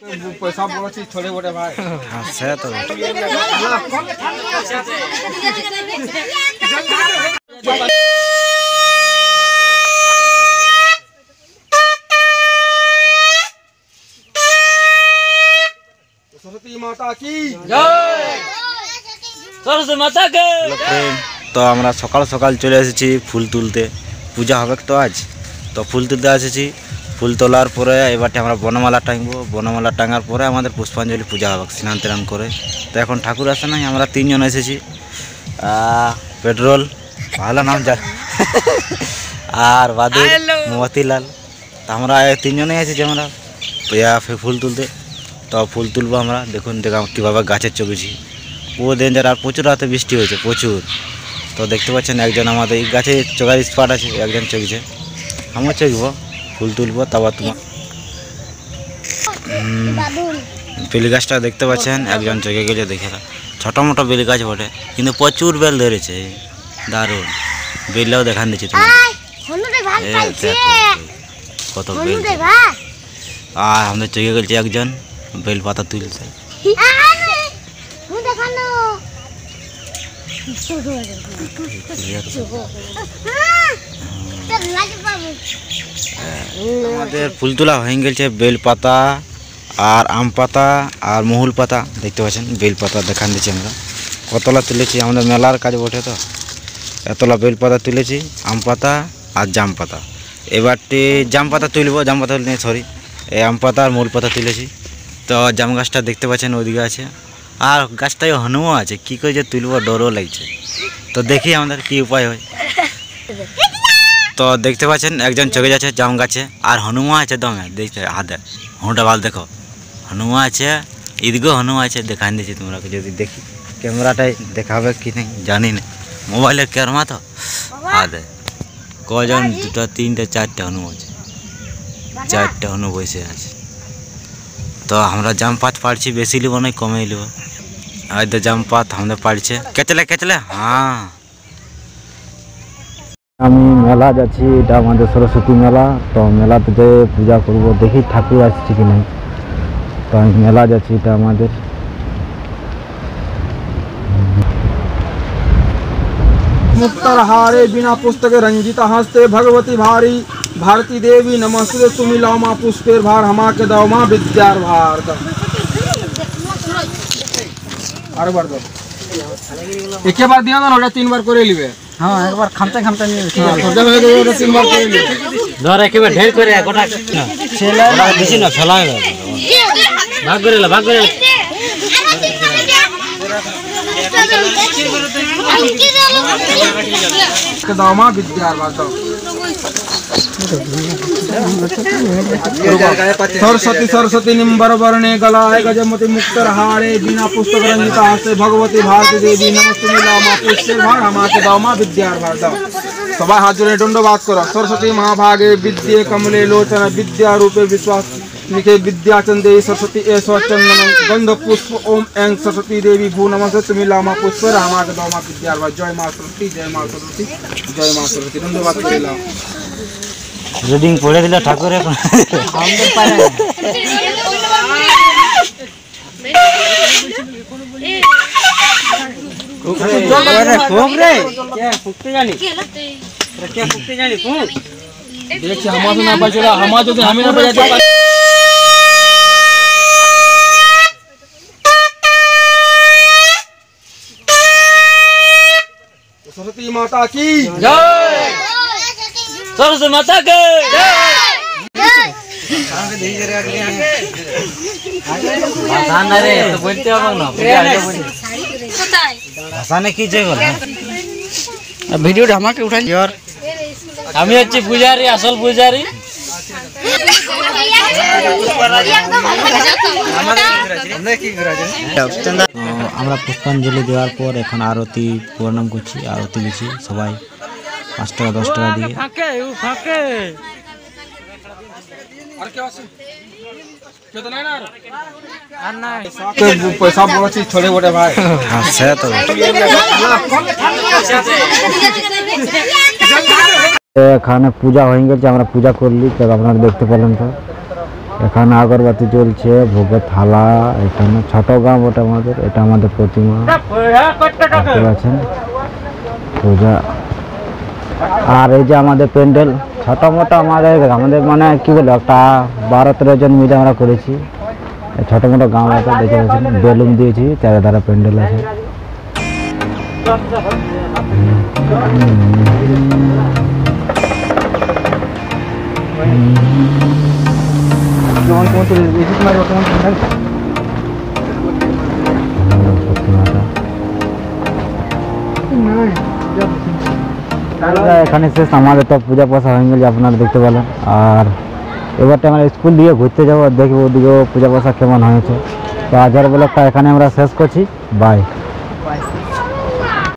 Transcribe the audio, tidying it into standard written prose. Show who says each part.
Speaker 1: पैसा बड़ा चीज छोड़े बड़े भाई।
Speaker 2: हाँ से तो
Speaker 1: सरस्वती माता की
Speaker 3: जय, सरस्वती माता के।
Speaker 2: तो আমরা সকাল সকাল চলে এসেছি ফুল তুলতে, পূজা হবে তো আজ, তো ফুল তুলতে এসেছি। ফুল তোলার পরে এবারে আমরা বনমালা টাঙবো, বনমালা টাঙার পরে আমাদের পুষ্পাঞ্জলি পূজা হবে স্নান টান করে। তো এখন ঠাকুর আসে নাই, আমরা তিনজন এসেছি। পেট্রোল ভালো নাম যা আর বাদুর মতিলাল, তো আমরা তিনজনেই এসেছি আমরা ফুল তুলতে। তো ফুল তুলবো আমরা, দেখুন কীভাবে গাছের চগেছি, ও ডেঞ্জার। আর প্রচুর রাতে বৃষ্টি হয়েছে প্রচুর। তো দেখতে পাচ্ছেন একজন আমাদের এই গাছে চোখার স্পট আছে, একজন চগছে, আমিও চগবো, ফুল তুলবো। তারপর তোমার বেলি গাছটা দেখতে পাচ্ছেন একজন চগে গেছে, দেখে ছোটো মোটো বেলি গাছ বটে, কিন্তু প্রচুর বেল ধরেছে, দারুণ বেলটাও দেখান দিচ্ছি তোমার কত বেল। আর আমাদের চগে গেছে একজন বেল পাতা তুলছে। আমাদের ফুল তোলা হয়ে গেছে, বেল পাতা আর আম পাতা আর মহুল পাতা দেখতে পাচ্ছেন। বেল পাতা দেখান দিচ্ছি আমরা কতলা তুলেছি, আমাদের মেলার কাজ বটে, তো এতলা বেল পাতা তুলেছি, আম পাতা আর জাম পাতা। এবারটি জাম পাতা তুলবো, জাম পাতা নেই সরি, এই আম পাতা আর মহুল পাতা তুলেছি। তো জাম গাছটা দেখতে পাচ্ছেন ওইদিকে আছে, আর গাছটাই হনুও আছে, কী করে যে তুলবো ডরও লাগছে। তো দেখি আমাদের কি উপায় হয়। তো দেখতে পাচ্ছেন একজন চোখে যাচ্ছে জাম গাছে, আর হনুমা আছে দমে, দেখতে হাতে হুঁটা ভাল দেখো, হনুমা আছে, ঈদগো হনুমা আছে, দেখান দিচ্ছি তোমরা যদি দেখি। ক্যামেরাটাই দেখাবে কি নেই জানি না, মোবাইলের ক্যামেরা তো হাতে কজন, দুটো তিনটে চারটে হনু আছে, চারটে হনু বসে আছে। তো আমরা জাম পাত পাড়ছি, বেশি লিব না কমে লিব। আর তো জাম পাত আমাদের পাড়ছে, কেচলে কেচলে। হ্যাঁ আমি মেলা যাচ্ছি, এটা আমাদের সরস্বতী মেলা। তো মেলাতে যে পূজা করব, দেখি ঠাকুর আসছে কি নাই। তো আমি মেলা যাচ্ছি, এটা আমাদের
Speaker 1: मुक्तर हारे बिना पुस्तक रंजिता हस्ते भगवती भारी भारती देवी नमस्ते तुमी लाओ माँ पुष्पेर भार हमा के दाओ माँ विद्यार भार। अरे बार दो एक बार दिया ना, ओटा तीन बार करे लिबे।
Speaker 3: हाँ एक बार खामते खामते नहीं
Speaker 1: जब है तो तीन बार करे लिबे।
Speaker 3: धर एक बार ढेर करे गोटा छेला दिसी ना फलाए भाग करेला भाग करे
Speaker 1: दामा विद्यार भार। सरस्वती सरस्वती निम्बर वर्णे गलाय गजमति मुक्तर हारे बिना पुस्तक रंजिता हस्ते भगवती भारती देवी नमस्ते लामा पुष्पेर भार हमा के दाओ माँ विद्यार भार। सबाई हाथ जोड़े दंडवात करो। सरस्वती महाभागे विद्ये कमले लोचन विद्या रूपे विश्वास निके विद्या चंदे सरस्वती चंदन गंध पुष्प ओम एं सरस्वती देवी भू नमस्ते तुमी लामा पुष्पेर हमा के दाओ माँ विद्यार भार। जय माँ सरस्वती, जय माँ सरस्वती, जय माँ सरस्वती। दंडवात करेला
Speaker 2: রিডিং পড়ে দিল ঠাকুরে আমাদের পারে
Speaker 3: फूक रे क्या फूकते जानी क्या फूकते जानी फूक
Speaker 1: देख हमारे ना बजला हमारे जो हमें ना बजाते। सरस्वती माता की
Speaker 3: जय, सरस्वती माता के जय। भाषा रे तो बोलते हो ना
Speaker 2: ভাষা নে কি জয় বলা
Speaker 3: ভিডিও ধামাকে উঠাই यार আমি হচ্ছে পূজারি, আসল পূজারি।
Speaker 2: আমরা পুষ্পাঞ্জলি দেওয়ার পর এখন আরতি প্রণাম করছি, আরতি দিচ্ছি সবাই 5 টাকা 10 টাকা দিয়ে।
Speaker 3: ফাঁকে ও ফাঁকে
Speaker 1: और क्या कितना है ना আর না पैसा बड़ा चीज छोड़े बड़े भाई।
Speaker 2: हाँ से तो এখানে পূজা হয়ে গেছে, আমরা পূজা করলি, তো আপনারা দেখতে পেলেন। তো এখানে আগরবাতি জ্বলছে, ভোগের থালা। এখানে ছোট গাঁ ওটা আমাদের, এটা আমাদের প্রতিমা দেখতে পাচ্ছেন, পূজা। আর এই যে আমাদের প্যান্ডেল ছোট মোটো আমাদের মানে কি বলবো, একটা 12-13 জন মিলে আমরা করেছি ছোট মোটো গাঁ আছে। দেখতে পাচ্ছেন বেলুন দিয়েছি, চারিধারে প্যান্ডেল আছে। এখানে শেষ আমাদের তো পূজা পাশা হয়ে গেছে, আপনারা দেখতে পেলেন। আর এবারটা আমরা স্কুল দিয়ে ঘুরতে যাবো, দেখবো ওদিকেও পূজা পাশা কেমন হয়েছে। তো আজকের ব্লগটা এখানে আমরা শেষ করছি, বাই।